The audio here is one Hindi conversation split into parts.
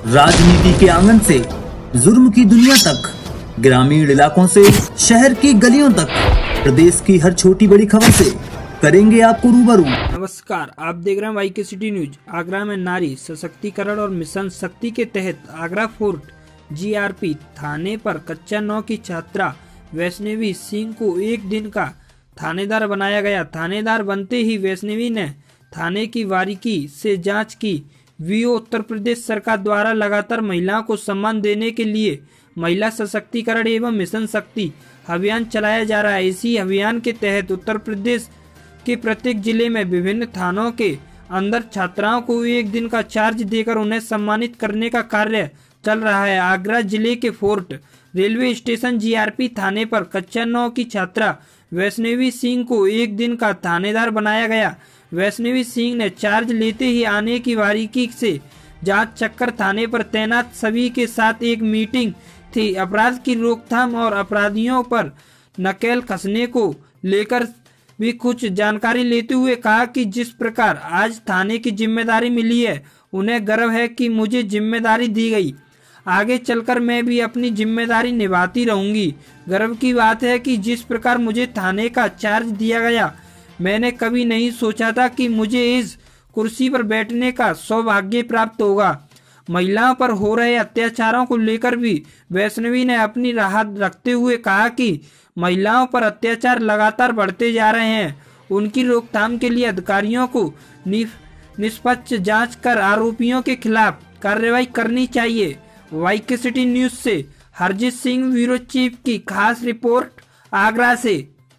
राजनीति के आंगन से जुर्म की दुनिया तक, ग्रामीण इलाकों से शहर की गलियों तक, प्रदेश की हर छोटी बड़ी खबर से करेंगे आपको रूबरू। नमस्कार, आप देख रहे हैं वाई के सिटी न्यूज। आगरा में नारी सशक्तिकरण और मिशन शक्ति के तहत आगरा फोर्ट जीआरपी थाने पर कक्षा 9 की छात्रा वैष्णवी सिंह को एक दिन का थानेदार बनाया गया। थानेदार बनते ही वैष्णवी ने थाने की बारीकी से जांच की। वीओ उत्तर प्रदेश सरकार द्वारा लगातार महिलाओं को सम्मान देने के लिए महिला सशक्तिकरण एवं मिशन शक्ति अभियान चलाया जा रहा है। इसी अभियान के तहत उत्तर प्रदेश के प्रत्येक जिले में विभिन्न थानों के अंदर छात्राओं को एक दिन का चार्ज देकर उन्हें सम्मानित करने का कार्य चल रहा है। आगरा जिले के फोर्ट रेलवे स्टेशन जीआरपी थाने पर कक्षा 9 की छात्रा वैष्णवी सिंह को एक दिन का थानेदार बनाया गया। वैष्णवी सिंह ने चार्ज लेते ही आने की बारीकी से जांच चक्कर थाने पर तैनात सभी के साथ एक मीटिंग थी। अपराध की रोकथाम और अपराधियों पर नकेल कसने को लेकर भी कुछ जानकारी लेते हुए कहा कि जिस प्रकार आज थाने की जिम्मेदारी मिली है, उन्हें गर्व है कि मुझे जिम्मेदारी दी गई। आगे चलकर मैं भी अपनी जिम्मेदारी निभाती रहूंगी। गर्व की बात है कि जिस प्रकार मुझे थाने का चार्ज दिया गया, मैंने कभी नहीं सोचा था कि मुझे इस कुर्सी पर बैठने का सौभाग्य प्राप्त होगा। महिलाओं पर हो रहे अत्याचारों को लेकर भी वैष्णवी ने अपनी राहत रखते हुए कहा कि महिलाओं पर अत्याचार लगातार बढ़ते जा रहे हैं। उनकी रोकथाम के लिए अधिकारियों को निष्पक्ष जांच कर आरोपियों के खिलाफ कार्रवाई करनी चाहिए। वाई के सिटी न्यूज से हरजीत सिंह ब्यूरो चीफ की खास रिपोर्ट आगरा से।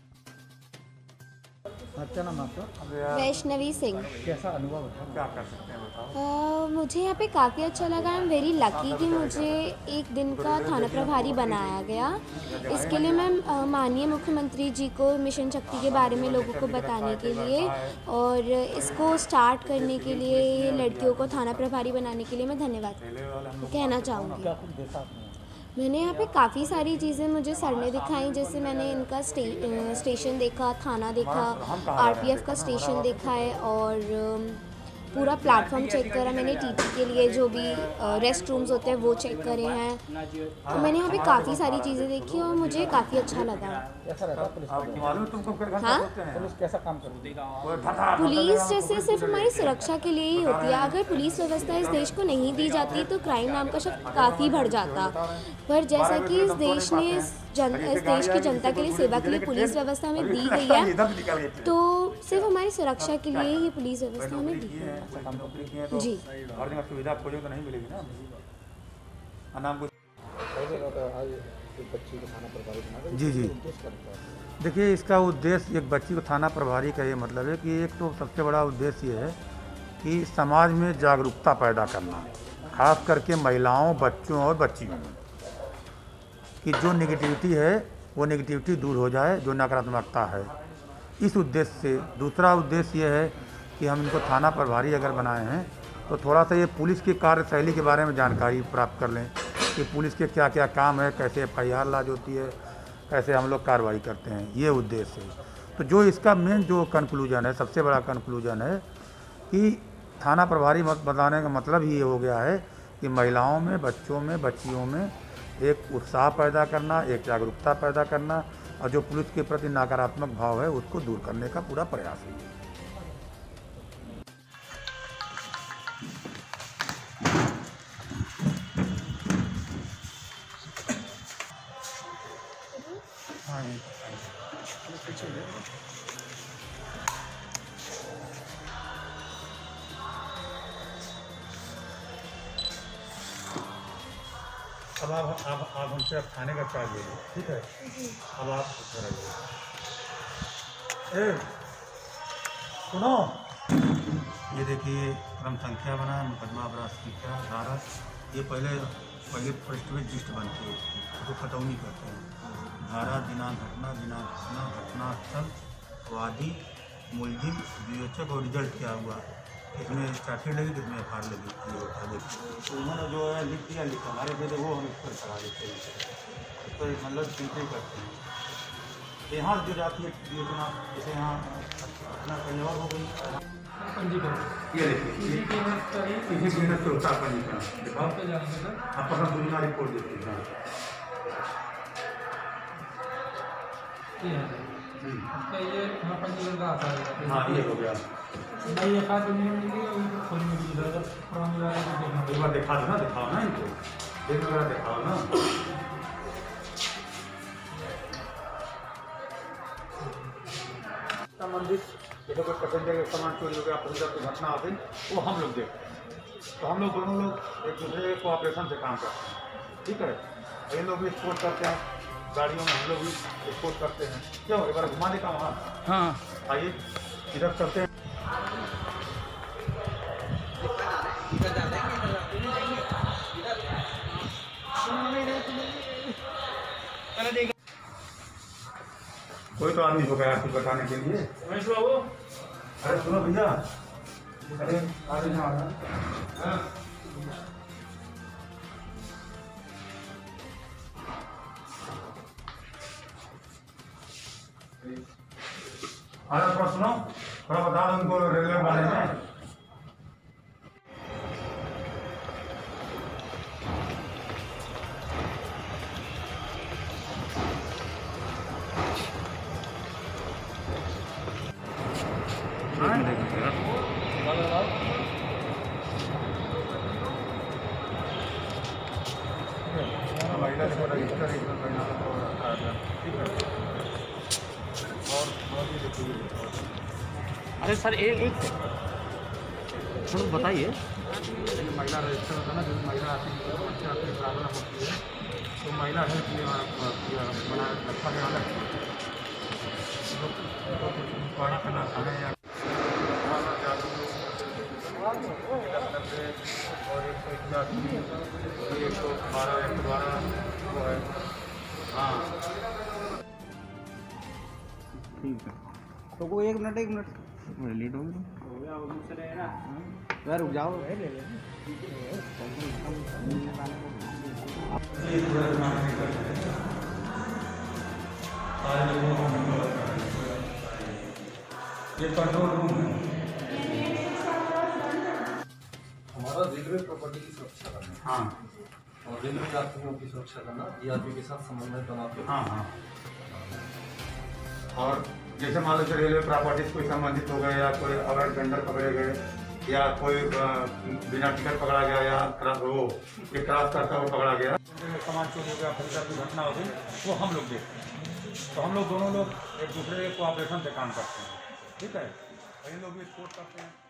क्या नाम आपका? वैष्णवी सिंह। कैसा अनुभव है, क्या कर सकते हैं बताओ? मुझे यहाँ पे काफ़ी अच्छा लगा। आई एम वेरी लकी कि मुझे एक दिन का थाना प्रभारी बनाया गया। इसके लिए मैं माननीय मुख्यमंत्री जी को मिशन शक्ति के बारे में लोगों को बताने के लिए और इसको स्टार्ट करने के लिए लड़कियों को थाना प्रभारी बनाने के लिए मैं धन्यवाद कहना चाहूँगी। मैंने यहाँ पे काफ़ी सारी चीज़ें मुझे सर ने दिखाई, जैसे मैंने इनका स्टेशन देखा, थाना देखा, आरपीएफ का स्टेशन देखा है और पूरा प्लेटफॉर्म चेक करा। मैंने टीटी के लिए जो भी रेस्ट रूम्स होते हैं वो चेक करे हैं। तो मैंने यहाँ पे काफ़ी सारी चीज़ें देखी और मुझे काफ़ी अच्छा लगा। हाँ, पुलिस कैसा काम करती है? पुलिस जैसे सिर्फ हमारी सुरक्षा के लिए ही होती है। अगर पुलिस व्यवस्था इस देश को नहीं दी जाती तो क्राइम नाम का शब्द काफ़ी बढ़ जाता। पर जैसा कि इस देश की जनता के लिए सेवा के लिए पुलिस व्यवस्था हमें दी गई है, तो सिर्फ हमारी सुरक्षा के लिए ही पुलिस व्यवस्था हमें दी गई है। जी, हर दिन सुविधा खोजे तो नहीं मिलेगी ना। जी जी, देखिए इसका उद्देश्य, एक बच्ची को थाना प्रभारी का ये मतलब है कि एक तो सबसे बड़ा उद्देश्य ये है कि समाज में जागरूकता पैदा करना, खास करके महिलाओं, बच्चों और बच्चियों में, कि जो नेगेटिविटी है वो नेगेटिविटी दूर हो जाए, जो नकारात्मकता है, इस उद्देश्य से। दूसरा उद्देश्य ये है कि हम इनको थाना प्रभारी अगर बनाए हैं तो थोड़ा सा ये पुलिस की कार्यशैली के बारे में जानकारी प्राप्त कर लें कि पुलिस के क्या क्या काम है, कैसे FIR लॉन्च होती है, कैसे हम लोग कार्रवाई करते हैं, ये उद्देश्य है। तो जो इसका मेन जो कंक्लूजन है, सबसे बड़ा कंक्लूजन है कि थाना प्रभारी बनाने का मतलब ही ये हो गया है कि महिलाओं में, बच्चों में, बच्चियों में एक उत्साह पैदा करना, एक जागरूकता पैदा करना और जो पुलिस के प्रति नकारात्मक भाव है उसको दूर करने का पूरा प्रयास है। अब आप हमसे खाने का चार्ज ले लीजिए, ठीक है? अब आप सुनो, ये देखिए क्रम संख्या बना, मुकदमा अपराध संख्या, धारा, ये पहले फर्स्ट में लिस्ट बनती है, उसको खतौनी करते हैं। धारा, दिनांक, घटना स्थल, वादी, मुलजिम, विवेचक और रिजल्ट क्या हुआ, इसमें चार्जशीट लगी, किसमें FIR लगी, ये बता देते। तो उन्होंने जो है लिख दिया, हमारे पे तो वो हम इस पर चढ़ा देते हैं, इस पर मतलब चिंता करते हैं। यहाँ जो जाती है योजना, जैसे यहाँ घटना कहीं और हो गई। ये देखिए इसी कीमत पे होता है पंजीकरण। दिखाओ आप पसंद दुनिया रिपोर्ट देखिए। हाँ ये हो गया। एक बार दिखा दो ना, दिखाओ ना इनको, एक बार दिखाओ ना। संबंधित जैसे कोई पैसेंजर का सामान चोरी हो गया, पैसेंजर की घटना हो गई, वो हम लोग देखते हैं। तो हम लोग दोनों लोग एक दूसरे कोऑपरेशन से काम करते हैं, ठीक है। ये लोग भी स्पोर्ट करते हैं, गाड़ियों में हम लोग भी स्पोर्ट करते हैं। क्यों एक बार घुमा देता वहाँ। हाँ आइए इधर चलते हैं। कोई तो आदमी हो गया आपको बताने के लिए। अरे सुनो भैया, अरे आगे ना आना। अरे थोड़ा सुनो, थोड़ा बता दो उनको रेलवे बारे में। महिला को रजिस्टर इसमें करना होता है, ठीक है। और ये देखिए, अरे सर एक बताइए। महिला रजिस्टर होता है ना, जो महिला आती है बच्चे आते हैं प्रॉब्लम होती है, तो महिला हेल्प बना रखा गया अलग पानी करना खाना या और 112 वो है। हाँ ठीक है, तो वो एक मिनट लेट हो गया यार, रुक जाओ। ये कंट्रोल रूम है। हमारा रेलवे प्रॉपर्टी की सुरक्षा करना। हाँ और रेलवे यात्रियों की सुरक्षा करना, DRP के साथ समन्वय बनाते हैं। हाँ हाँ। और जैसे मान लो रेलवे प्रॉपर्टी से कोई संबंधित हो गए, या कोई अवैध वेंडर पकड़े गए, या कोई बिना टिकट पकड़ा गया, या वो क्रॉस करता हुआ पकड़ा गया, सामान चोरी हो गया, पैसेंजर की घटना हो गई, वो हम लोग देखते हैं। तो हम लोग दोनों लोग एक दूसरे कोऑपरेशन से काम करते हैं, ठीक है। ये लोग भी सपोर्ट करते हैं।